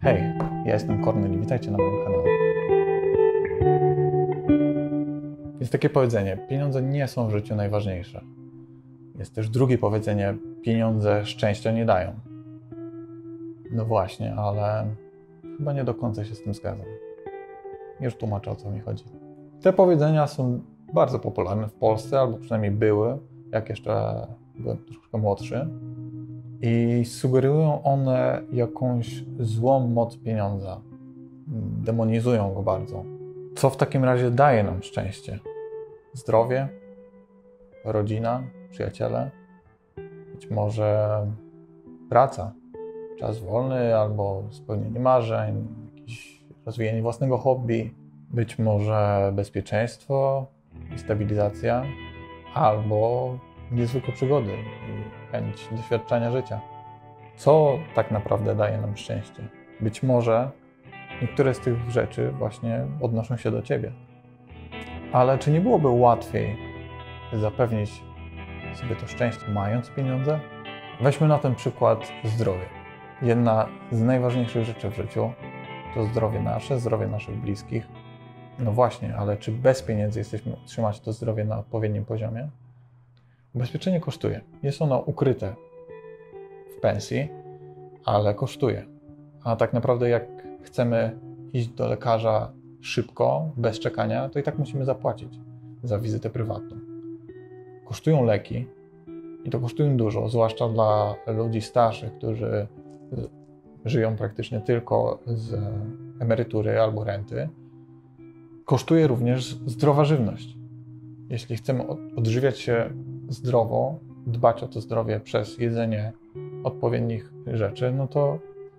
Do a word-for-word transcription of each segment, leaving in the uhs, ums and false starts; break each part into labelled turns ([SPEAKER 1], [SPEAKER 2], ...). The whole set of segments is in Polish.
[SPEAKER 1] Hej, ja jestem Kornel i witajcie na moim kanale. Jest takie powiedzenie, pieniądze nie są w życiu najważniejsze. Jest też drugie powiedzenie, pieniądze szczęścia nie dają. No właśnie, ale chyba nie do końca się z tym zgadzam. Już tłumaczę, o co mi chodzi. Te powiedzenia są bardzo popularne w Polsce, albo przynajmniej były, jak jeszcze byłem troszkę młodszy. I sugerują one jakąś złą moc pieniądza. Demonizują go bardzo. Co w takim razie daje nam szczęście? Zdrowie? Rodzina? Przyjaciele? Być może praca? Czas wolny albo spełnienie marzeń? Jakieś rozwijanie własnego hobby? Być może bezpieczeństwo i stabilizacja? Albo niezwykłe przygody i chęć doświadczenia życia. Co tak naprawdę daje nam szczęście? Być może niektóre z tych rzeczy właśnie odnoszą się do Ciebie. Ale czy nie byłoby łatwiej zapewnić sobie to szczęście, mając pieniądze? Weźmy na ten przykład zdrowie. Jedna z najważniejszych rzeczy w życiu to zdrowie nasze, zdrowie naszych bliskich. No właśnie, ale czy bez pieniędzy jesteśmy utrzymać to zdrowie na odpowiednim poziomie? Ubezpieczenie kosztuje. Jest ono ukryte w pensji, ale kosztuje. A tak naprawdę jak chcemy iść do lekarza szybko, bez czekania, to i tak musimy zapłacić za wizytę prywatną. Kosztują leki i to kosztują dużo, zwłaszcza dla ludzi starszych, którzy żyją praktycznie tylko z emerytury albo renty. Kosztuje również zdrowa żywność. Jeśli chcemy odżywiać się zdrowo, dbać o to zdrowie przez jedzenie odpowiednich rzeczy, no to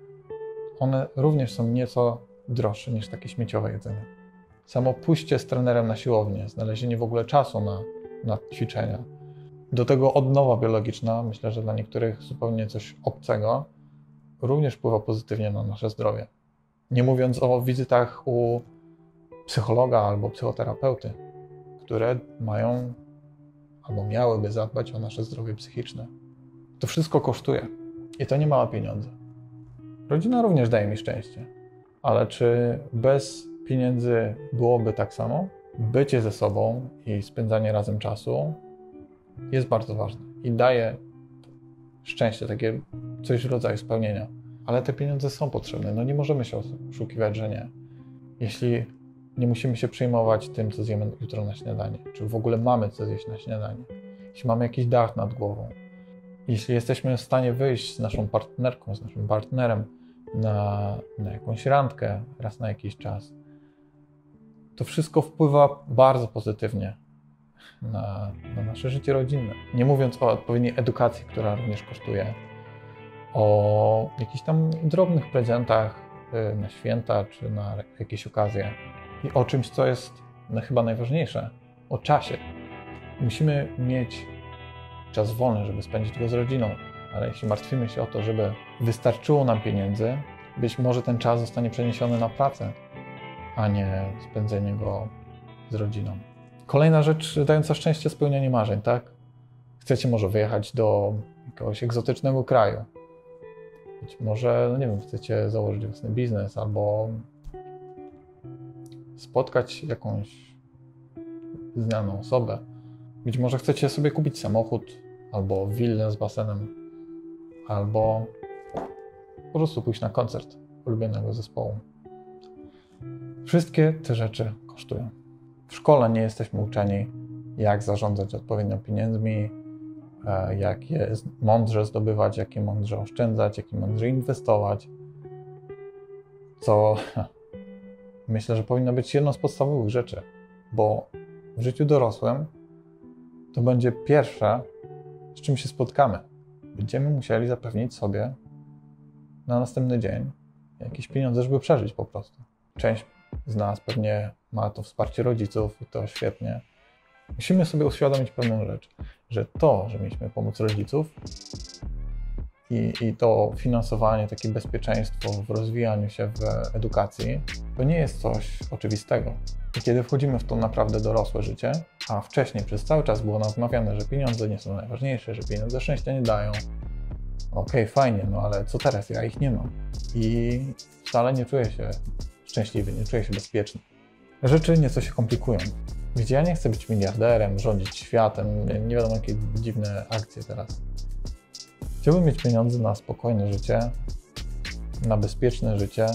[SPEAKER 1] one również są nieco droższe niż takie śmieciowe jedzenie. Samo pójście z trenerem na siłownię, znalezienie w ogóle czasu na, na ćwiczenia. Do tego odnowa biologiczna, myślę, że dla niektórych zupełnie coś obcego, również wpływa pozytywnie na nasze zdrowie. Nie mówiąc o wizytach u psychologa albo psychoterapeuty, które mają albo miałyby zadbać o nasze zdrowie psychiczne. To wszystko kosztuje i to nie małe pieniądze. Rodzina również daje mi szczęście, ale czy bez pieniędzy byłoby tak samo? Bycie ze sobą i spędzanie razem czasu jest bardzo ważne i daje szczęście, takie coś w rodzaju spełnienia. Ale te pieniądze są potrzebne, no nie możemy się oszukiwać, że nie. Jeśli nie musimy się przejmować tym, co zjemy jutro na śniadanie, czy w ogóle mamy co zjeść na śniadanie, jeśli mamy jakiś dach nad głową, jeśli jesteśmy w stanie wyjść z naszą partnerką, z naszym partnerem na, na jakąś randkę raz na jakiś czas, to wszystko wpływa bardzo pozytywnie na, na nasze życie rodzinne. Nie mówiąc o odpowiedniej edukacji, która również kosztuje, o jakichś tam drobnych prezentach na święta czy na jakieś okazje i o czymś, co jest no, chyba najważniejsze, o czasie. Musimy mieć czas wolny, żeby spędzić go z rodziną, ale jeśli martwimy się o to, żeby wystarczyło nam pieniędzy, być może ten czas zostanie przeniesiony na pracę, a nie spędzenie go z rodziną. Kolejna rzecz dająca szczęście, spełnianie marzeń, tak? Chcecie może wyjechać do jakiegoś egzotycznego kraju. Być może, no nie wiem, chcecie założyć własny biznes albo spotkać jakąś znaną osobę. Być może chcecie sobie kupić samochód albo willę z basenem, albo po prostu pójść na koncert ulubionego zespołu. Wszystkie te rzeczy kosztują. W szkole nie jesteśmy uczeni, jak zarządzać odpowiednio pieniędzmi, jak je mądrze zdobywać, jak je mądrze oszczędzać, jak je mądrze inwestować. Co myślę, że powinno być jedną z podstawowych rzeczy, bo w życiu dorosłym to będzie pierwsze, z czym się spotkamy. Będziemy musieli zapewnić sobie na następny dzień jakieś pieniądze, żeby przeżyć po prostu. Część z nas pewnie ma to wsparcie rodziców i to świetnie. Musimy sobie uświadomić pewną rzecz, że to, że mieliśmy pomóc rodziców i, i to finansowanie, takie bezpieczeństwo w rozwijaniu się w edukacji, to nie jest coś oczywistego. I kiedy wchodzimy w to naprawdę dorosłe życie, a wcześniej przez cały czas było nam wmawiane, że pieniądze nie są najważniejsze, że pieniądze szczęścia nie dają, Okej, fajnie, no ale co teraz? Ja ich nie mam. I wcale nie czuję się szczęśliwy, nie czuję się bezpieczny. Rzeczy nieco się komplikują. Wiecie, ja nie chcę być miliarderem, rządzić światem, nie wiadomo jakie dziwne akcje teraz. Chciałbym mieć pieniądze na spokojne życie, na bezpieczne życie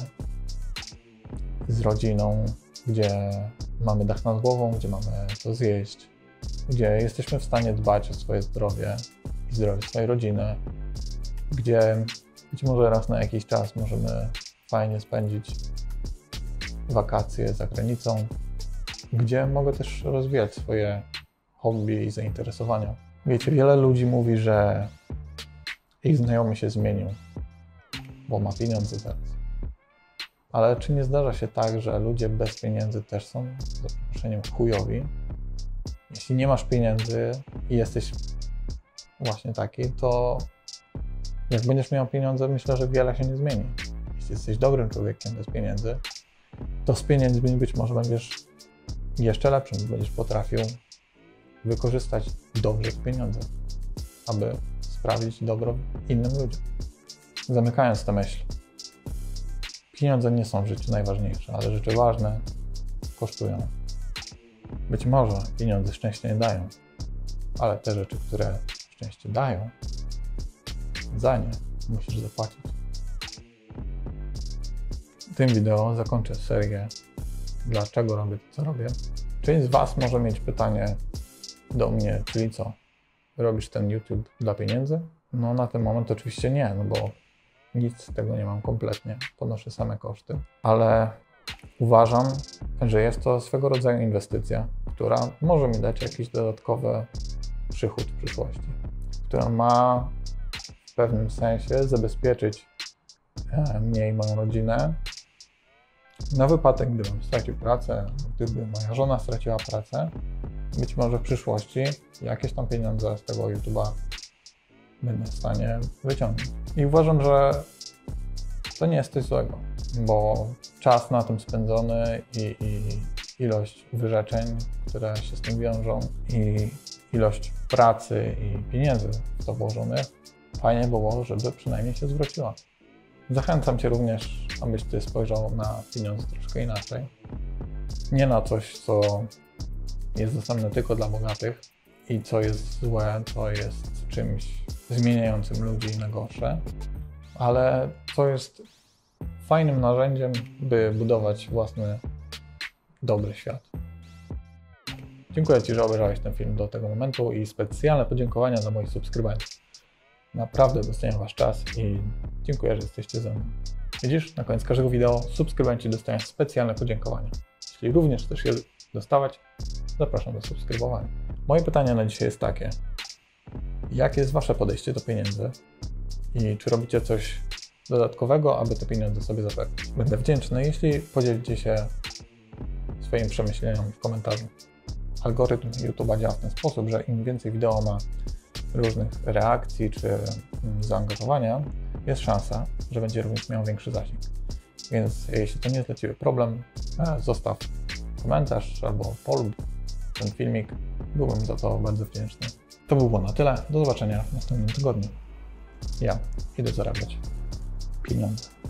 [SPEAKER 1] z rodziną, gdzie mamy dach nad głową, gdzie mamy co zjeść, gdzie jesteśmy w stanie dbać o swoje zdrowie i zdrowie swojej rodziny, gdzie być może raz na jakiś czas możemy fajnie spędzić wakacje za granicą, gdzie mogę też rozwijać swoje hobby i zainteresowania. Wiecie, wiele ludzi mówi, że ich znajomy się zmienił, bo ma pieniądze teraz. Ale czy nie zdarza się tak, że ludzie bez pieniędzy też są, za przeproszeniem, chujowi? Jeśli nie masz pieniędzy i jesteś właśnie taki, to jak będziesz miał pieniądze, myślę, że wiele się nie zmieni. Jeśli jesteś dobrym człowiekiem bez pieniędzy, to z pieniędzmi być może będziesz jeszcze lepszym, będziesz potrafił wykorzystać dobrze te pieniądze, aby sprawić dobro innym ludziom. Zamykając tę myśl, pieniądze nie są w życiu najważniejsze, ale rzeczy ważne kosztują. Być może pieniądze szczęście nie dają, ale te rzeczy, które szczęście dają, za nie musisz zapłacić. W tym wideo zakończę serię dlaczego robię to, co robię. Część z Was może mieć pytanie do mnie, czyli co? Robisz ten YouTube dla pieniędzy? No na ten moment oczywiście nie, no bo nic z tego nie mam kompletnie. Ponoszę same koszty. Ale uważam, że jest to swego rodzaju inwestycja, która może mi dać jakiś dodatkowy przychód w przyszłości, która ma w pewnym sensie zabezpieczyć mnie i moją rodzinę na wypadek, gdybym stracił pracę, gdyby moja żona straciła pracę. Być może w przyszłości jakieś tam pieniądze z tego YouTube'a będę w stanie wyciągnąć. I uważam, że to nie jest coś złego, bo czas na tym spędzony i, i ilość wyrzeczeń, które się z tym wiążą, i ilość pracy i pieniędzy w to włożonych, fajnie było, żeby przynajmniej się zwróciła. Zachęcam Cię również, abyś Ty spojrzał na pieniądze troszkę inaczej. Nie na coś, co jest dostępne tylko dla bogatych i co jest złe, co jest czymś zmieniającym ludzi na gorsze, ale co jest fajnym narzędziem, by budować własny, dobry świat. Dziękuję Ci, że obejrzałeś ten film do tego momentu i specjalne podziękowania dla moich subskrybentów. Naprawdę doceniam Wasz czas i dziękuję, że jesteście ze mną. Widzisz, na koniec każdego wideo subskrybenci dostają specjalne podziękowania. Jeśli również chcesz je dostawać, zapraszam do subskrybowania. Moje pytanie na dzisiaj jest takie: jakie jest Wasze podejście do pieniędzy i czy robicie coś dodatkowego, aby te pieniądze sobie zapewnić? Będę wdzięczny, jeśli podzielicie się swoimi przemyśleniami w komentarzu. Algorytm YouTube'a działa w ten sposób, że im więcej wideo ma różnych reakcji czy zaangażowania, jest szansa, że będzie również miał większy zasięg. Więc jeśli to nie jest dla Ciebie problem, zostaw komentarz albo polub ten filmik. Byłbym za to bardzo wdzięczny. To by było na tyle. Do zobaczenia w następnym tygodniu. Ja idę zarabiać pieniądze.